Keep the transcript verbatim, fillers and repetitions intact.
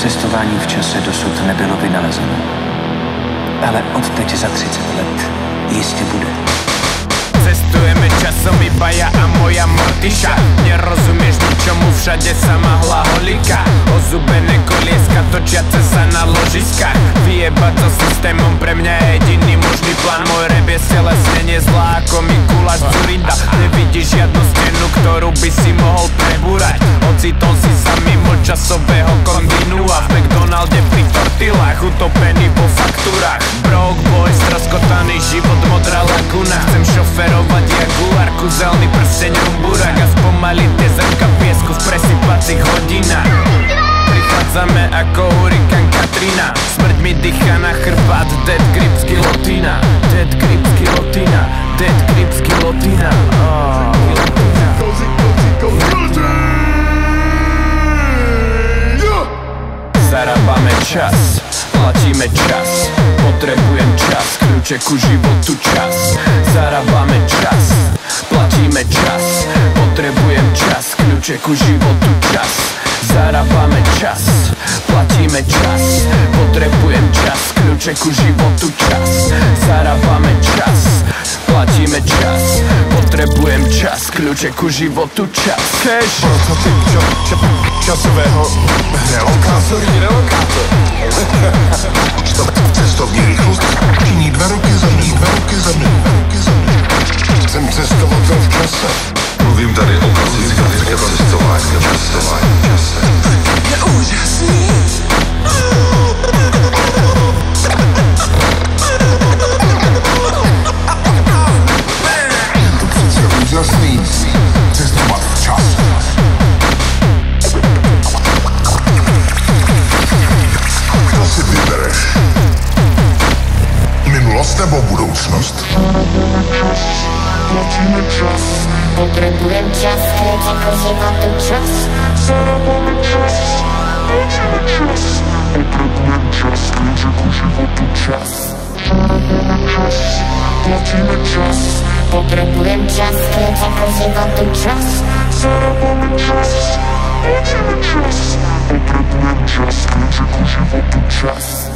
Cestování v čase dosud nebylo vynalezeno. Ale od teď za třicet let jistě bude. Cestujeme časom iba ja a moja mortiša. Nerozumieš ničomu, všade sama hlaholika. Ozubené kolieska točiace sa na ložiskách. Vyjebať so systémom pre mňa je jediný možný plán. Môj rap je stelesne nezlá ako Mikuláš Dzurinda. Nevidíš žiadnu stenu, ktorú by si mohol prebúrať. Ocitol si sa mimo časového kontinua. V McDonalde pri tortilách, utopený vo faktúrach. Broke boy, stroskotaný život, modrá laguna. Chcem šoferovať Jaguar, kúzelný prsteň rumburak a spomaliť tie zrnka piesku v presypacích hodinách. Prichádzame ako hurikán Katrina. Smrť mi dýcha na chrbát, dead grip z gilotína. Dead grip z gilotína, dead grip z gilotína. Zarábame čas, platíme čas. Potrebujem čas, kľúče ku životu čas. Zarábame čas, platíme čas. Potrebujem čas, kľúče ku životu čas. Zarábame čas, platíme čas. Potrebujem čas, kľúče ku životu čas. Zarábame čas, platíme čas. Potrebujem čas, kľúče ku životu čas. Cash. Prototyp ča, ča, časového relokátor. Relokátor. Cestovní rychlost činí dva roky za mnou, dva roky za mnou, dva roky za mnou. Jsem cestovatel v čase. Mluvím tady o klasickém cestování v čase. Je úžasný. Je to přece úžasný. Cestovat v čase. Co si vybereš? Minulost nebo budoucnost? Platíme čas, potrebujem čas, kľúče ku životu čas. Zarábame čas, platíme čas. Potrebujem čas, kľúče ku životu čas. Zarábame čas, platíme čas. Potrebujem čas, kľúče ku životu čas. Zarábame čas, platíme čas. Potrebujem čas, kľúče ku životu čas.